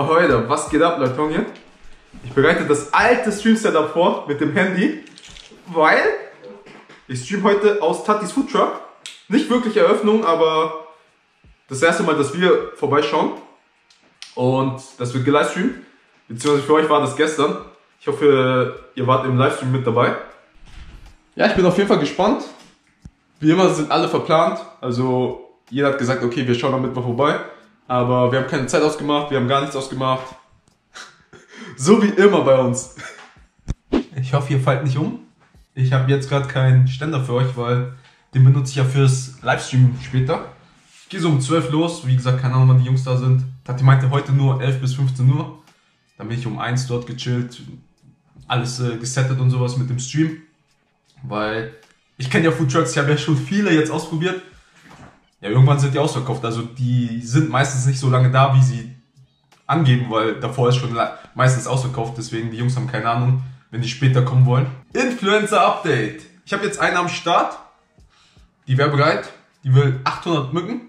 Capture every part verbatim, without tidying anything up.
heute, was geht ab, Leute hier? Ich bereite das alte Stream-Setup vor mit dem Handy, weil ich stream heute aus Tatis Food Truck. Nicht wirklich Eröffnung, aber das erste Mal, dass wir vorbeischauen. Und das wird gelivestreamt, beziehungsweise für euch war das gestern. Ich hoffe, ihr wart im Livestream mit dabei. Ja, ich bin auf jeden Fall gespannt. Wie immer sind alle verplant, also jeder hat gesagt, okay, wir schauen am Mittwoch vorbei. Aber wir haben keine Zeit ausgemacht, wir haben gar nichts ausgemacht. So wie immer bei uns. Ich hoffe, ihr fallt nicht um. Ich habe jetzt gerade keinen Ständer für euch, weil den benutze ich ja fürs Livestream später. Ich gehe so um zwölf los, wie gesagt, keine Ahnung, wann die Jungs da sind. Tati meinte heute nur elf bis fünfzehn Uhr. Dann bin ich um eins dort gechillt, alles äh, gesettet und sowas mit dem Stream. Weil ich kenne ja Food Trucks, ich habe ja schon viele jetzt ausprobiert. Ja, irgendwann sind die ausverkauft, also die sind meistens nicht so lange da, wie sie angeben, weil davor ist schon meistens ausverkauft, deswegen die Jungs haben keine Ahnung, wenn die später kommen wollen. Influencer Update. Ich habe jetzt einen am Start, die wäre bereit, die will achthundert Mücken.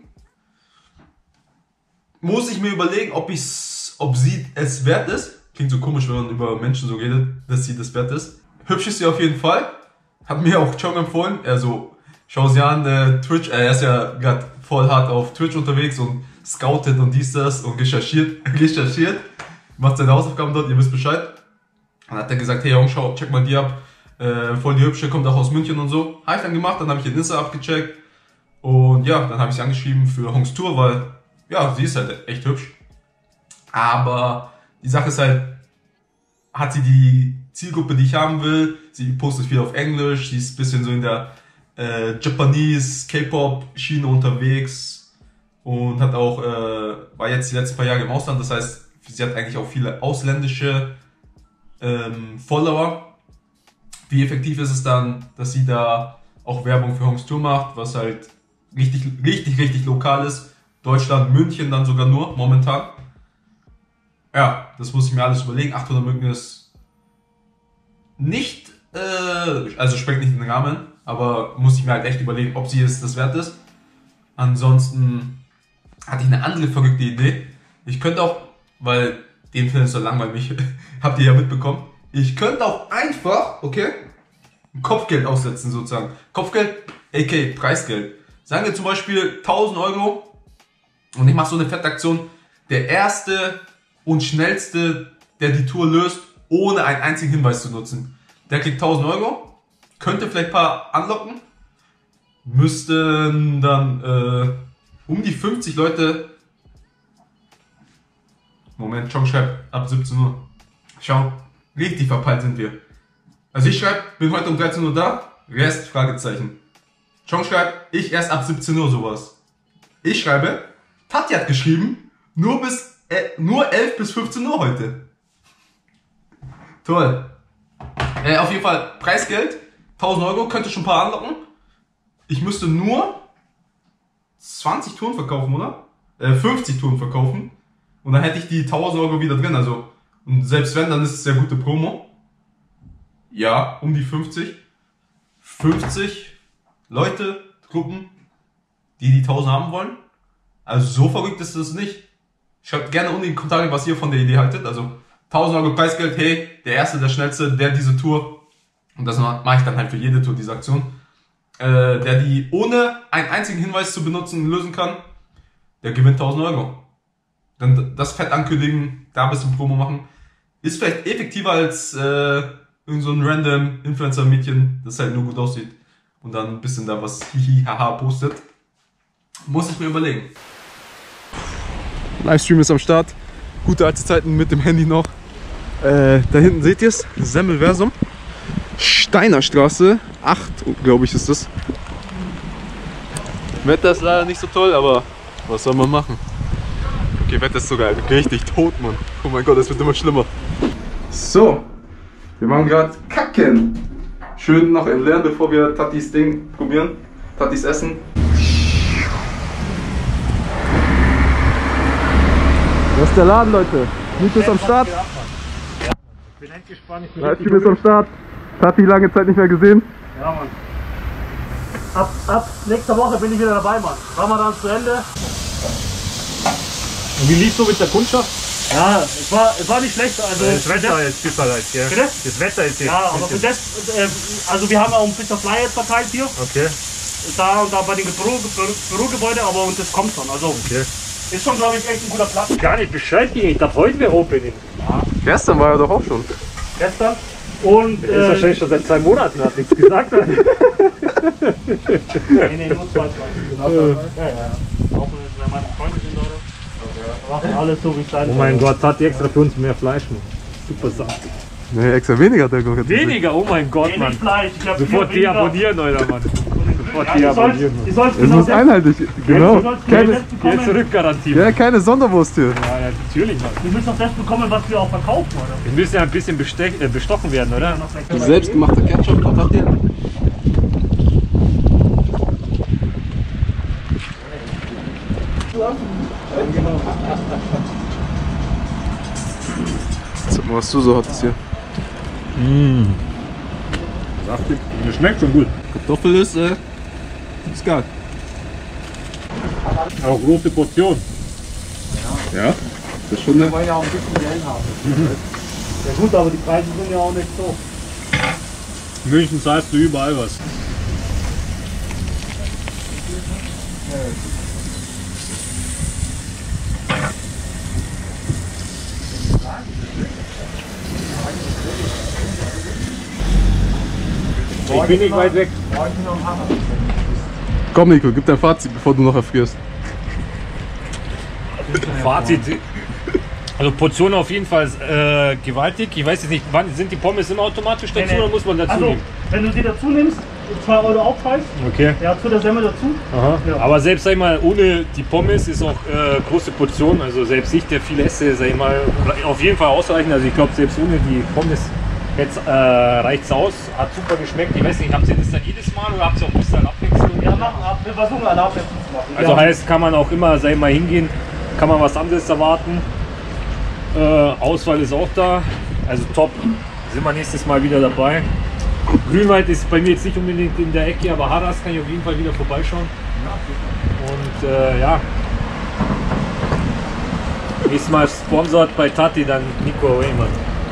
Muss ich mir überlegen, ob, ich's, ob sie es wert ist. Klingt so komisch, wenn man über Menschen so redet, dass sie das wert ist. Hübsch ist sie auf jeden Fall. Hat mir auch Chong empfohlen, er so... Schau sie an, äh, Twitch, äh, er ist ja gerade voll hart auf Twitch unterwegs und scoutet und dies, das und recherchiert, recherchiert, macht seine Hausaufgaben dort, ihr wisst Bescheid. Dann hat er gesagt, hey Jungs, schau, check mal die ab, äh, voll die hübsche, kommt auch aus München und so. Habe ich dann gemacht, dann habe ich den Insta abgecheckt und ja, dann habe ich sie angeschrieben für Hongs Tour, weil, ja, sie ist halt echt hübsch. Aber die Sache ist halt, hat sie die Zielgruppe, die ich haben will, sie postet viel auf Englisch, sie ist ein bisschen so in der Äh, Japanese, K-Pop-Schiene unterwegs und hat auch, äh, war jetzt die letzten paar Jahre im Ausland, das heißt, sie hat eigentlich auch viele ausländische ähm, Follower. Wie effektiv ist es dann, dass sie da auch Werbung für Hongs Tour macht, was halt richtig, richtig, richtig lokal ist. Deutschland, München dann sogar nur, momentan. Ja, das muss ich mir alles überlegen. achthundert Mücken ist nicht, äh, also sprengt nicht den Rahmen. Aber muss ich mir halt echt überlegen, ob sie es das wert ist. Ansonsten hatte ich eine andere verrückte Idee. Ich könnte auch, weil den Film ist so langweilig, habt ihr ja mitbekommen. Ich könnte auch einfach, okay, Kopfgeld aussetzen sozusagen. Kopfgeld, aka Preisgeld. Sagen wir zum Beispiel tausend Euro und ich mache so eine Fettaktion. Der erste und schnellste, der die Tour löst, ohne einen einzigen Hinweis zu nutzen, der kriegt tausend Euro. Könnte vielleicht ein paar anlocken, müssten dann äh, um die fünfzig Leute, Moment, Chong schreibt ab siebzehn Uhr, schau, richtig verpeilt sind wir. Also ich schreibe, bin heute um dreizehn Uhr da, Rest, Fragezeichen. Chong schreibt, ich erst ab siebzehn Uhr sowas. Ich schreibe, Tati hat geschrieben, nur bis, äh, nur elf bis fünfzehn Uhr heute. Toll. Äh, auf jeden Fall Preisgeld. tausend Euro, könnte schon ein paar anlocken. Ich müsste nur zwanzig Touren verkaufen, oder? Äh, fünfzig Touren verkaufen. Und dann hätte ich die tausend Euro wieder drin. Also, und selbst wenn, dann ist es sehr gute Promo. Ja, um die fünfzig. fünfzig Leute, Gruppen, die die tausend haben wollen. Also so verrückt ist das nicht. Schreibt gerne unten in die Kommentare, was ihr von der Idee haltet. Also tausend Euro Preisgeld, hey, der Erste, der Schnellste, der diese Tour... Und das mache ich dann halt für jede Tour, diese Aktion. Äh, der die ohne einen einzigen Hinweis zu benutzen lösen kann, der gewinnt tausend Euro. Dann das fett ankündigen, da ein bisschen Promo machen. Ist vielleicht effektiver als äh, irgend so ein random Influencer-Mädchen, das halt nur gut aussieht. Und dann ein bisschen da was hihi haha postet. Muss ich mir überlegen. Livestream ist am Start. Gute alte Zeiten mit dem Handy noch. Äh, da hinten seht ihr es, Semmelversum. Steinerstraße, acht, glaube ich, ist das. Wetter ist leider nicht so toll, aber was soll man machen? Okay, Wetter ist sogar richtig tot, Mann. Oh mein Gott, es wird immer schlimmer. So, wir machen gerade Kacken. Schön noch entleeren, bevor wir Tatis Ding probieren. Tatis Essen. Das ist der Laden, Leute. Nico ist am Start. Ich bin echt gespannt. Ich bin Livestream ist am Start. Tati lange Zeit nicht mehr gesehen. Ja, Mann. Ab, ab nächster Woche bin ich wieder dabei, Mann. Ramadan zu Ende. Und wie liefst du mit der Kundschaft? Ja, es war, es war nicht schlecht. Also Das Wetter ist besser als hier. Bitte? Das Wetter ist jetzt. Ja, aber für das, äh, also wir haben auch ein bisschen Flyer jetzt verteilt hier. Okay. Da und da bei den Büro, Büro, Bürogebäuden, aber und das kommt schon. Also Okay. ist schon, glaube ich, echt ein guter Platz. Gar nicht Bescheid gegeben, ich darf heute mehr Opening. Gestern war er doch auch schon. Gestern. Und Der ist wahrscheinlich schon seit zwei Monaten, hat nichts gesagt. nee, nee, nur zwei, zwei. Ja, ja. Auch wenn meine Freunde sind, oder? Wir machen alles so, wie es sein Oh mein Gott, hat die extra für uns mehr Fleisch noch. Super saftig. Nee, extra weniger hat er gesagt. Weniger, oh mein Gott, Wenig Mann. Fleisch. Ich glaub, Sofort viel weniger. deabonnieren, Alter, Mann. Sofort Ja, ihr sollt, deabonnieren. ihr sollt Es genau muss das- einheitlich, genau. ihr sollt Keine, das bekommen. Geld zurück Garantie. ja, keine Sonderwurst hier. Ja, ja, natürlich, Mann. Wir müssen doch das bekommen, was wir auch verkaufen, oder? Wir müssen ja ein bisschen besteck, äh, bestochen werden, oder? Selbstgemachter Ketchup, was habt ihr? Sag mal, was du so hattest hier. Saftig. Das schmeckt schon gut. Kartoffel ist, äh, ist geil. Auch große Portion. Ja, das ist schon eine. wollen ja auch ein bisschen Geld haben. Ja gut, aber die Preise sind ja auch nicht so. In München zahlst du überall was. Ich bin nicht weit weg. Komm, Nico, gib dein Fazit, bevor du noch erfrierst. Fazit. Also Portion auf jeden Fall äh, gewaltig. Ich weiß jetzt nicht, wann sind die Pommes immer automatisch dazu Nee, nee. oder muss man dazu Also, nehmen? wenn du die dazu nimmst, zwei Euro Aufpreis, Okay. ja, zu der Semmel dazu. Aha. Ja. Aber selbst sag ich mal, ohne die Pommes ist auch äh, große Portion. Also selbst ich, der viel esse, sag ich mal, auf jeden Fall ausreichend. Also ich glaube, selbst ohne die Pommes jetzt äh, reicht es aus. Hat super geschmeckt. Ich weiß nicht, habt ihr das dann jedes Mal oder habt ihr auch ein bisschen Abwechslung? Ja, machen ab. Wir versuchen eine Abwechslung zu machen. Also ja. heißt, kann man auch immer, sag ich mal, hingehen, kann man was anderes erwarten. Äh, Auswahl ist auch da, also top. Sind wir nächstes Mal wieder dabei. Grünwald ist bei mir jetzt nicht unbedingt in der Ecke, aber Haras kann ich auf jeden Fall wieder vorbeischauen. Und äh, ja, nächstes Mal sponsert bei Tati dann Nico Weymann.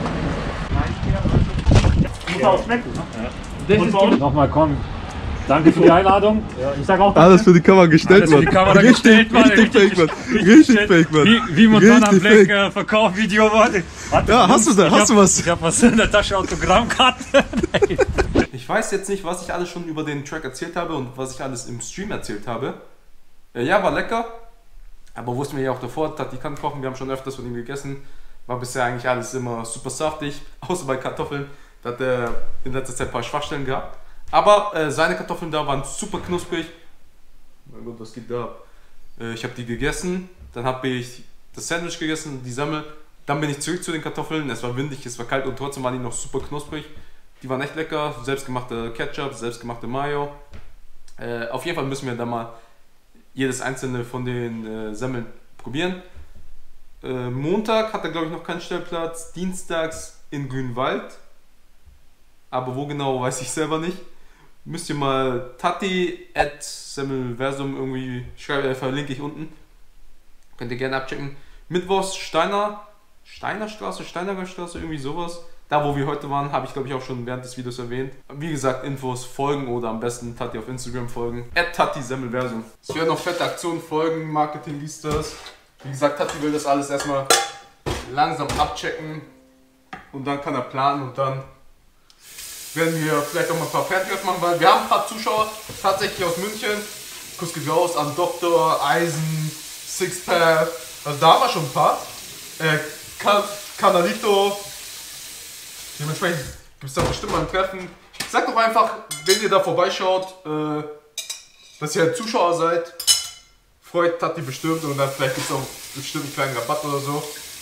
Muss auch schmecken, ne? Das Und bei uns? Nochmal komm. Danke für die Einladung. Ja, ich sag auch, Alles für die Kamera gestellt, Alles für die Mann. Kamera richtig, gestellt, Mann. richtig fake, Mann. Richtig fake, Mann. Wie, wie Montana Richtig Black fake. äh, Verkaufvideo war. Warte, Ja, hast du da? ich Hast hab, du was? Ich hab was in der Tasche, Autogrammkarte. Ich weiß jetzt nicht, was ich alles schon über den Track erzählt habe und was ich alles im Stream erzählt habe. Äh, Ja, war lecker. Aber wussten wir ja auch davor, Tati kann kochen, wir haben schon öfters von ihm gegessen. War bisher eigentlich alles immer super saftig, außer bei Kartoffeln. Da hat er in letzter Zeit ein paar Schwachstellen gehabt. Aber äh, seine Kartoffeln da waren super knusprig. Mein Gott, was geht da ab? Äh, ich habe die gegessen, dann habe ich das Sandwich gegessen, die Semmel. Dann bin ich zurück zu den Kartoffeln. Es war windig, es war kalt und trotzdem waren die noch super knusprig. Die waren echt lecker, selbstgemachte Ketchup, selbstgemachte Mayo. Äh, auf jeden Fall müssen wir da mal jedes einzelne von den äh, Semmeln probieren. Äh, Montag hat er, glaube ich, noch keinen Stellplatz. Dienstags in Grünwald. Aber wo genau, weiß ich selber nicht. Müsst ihr mal Tati at Semmelversum irgendwie schreiben, äh, verlinke ich unten. Könnt ihr gerne abchecken. Mittwochs Steiner, Steiner Straße, Steinerer Straße, irgendwie sowas. Da, wo wir heute waren, habe ich, glaube ich, auch schon während des Videos erwähnt. Wie gesagt, Infos folgen oder am besten Tati auf Instagram folgen. At Tati Semmelversum. Es werden noch fette Aktionen folgen, Marketing liest das. Wie gesagt, Tati will das alles erstmal langsam abchecken. Und dann kann er planen und dann werden wir vielleicht auch mal ein paar Fertiges machen, weil wir haben ein paar Zuschauer tatsächlich aus München. Kuss geht raus an Doktor, Eisen, Sixpack. Also da haben wir schon ein paar. Äh, Can Canalito. Dementsprechend gibt es da bestimmt mal ein Treffen. Sagt doch einfach, wenn ihr da vorbeischaut, äh, dass ihr Zuschauer seid. Freut Tati bestimmt und dann vielleicht gibt es auch bestimmt einen kleinen Rabatt oder so.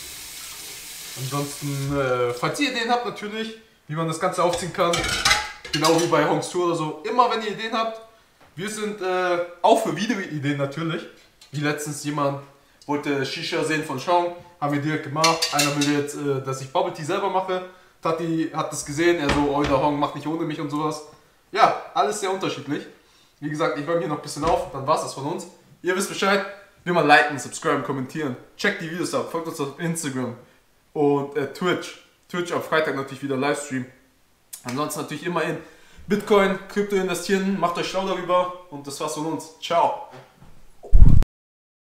Ansonsten, äh, falls ihr Ideen habt natürlich, wie man das Ganze aufziehen kann, genau wie bei Hongs Tour oder so, immer wenn ihr Ideen habt, wir sind äh, auch für Videoideen natürlich, wie letztens jemand wollte Shisha sehen von Chong, haben wir direkt gemacht, einer will jetzt, äh, dass ich Bubble Tea selber mache, Tati hat das gesehen, er so, oh der Hong macht nicht ohne mich und sowas, ja, alles sehr unterschiedlich, wie gesagt, ich räume hier noch ein bisschen auf, dann war es das von uns, ihr wisst Bescheid, Wie immer liken, subscriben, kommentieren. Checkt die Videos ab, folgt uns auf Instagram und äh, Twitch. Twitch am Freitag natürlich wieder Livestream. Ansonsten natürlich immer in Bitcoin, Krypto investieren. Macht euch schlau darüber und das war's von uns. Ciao.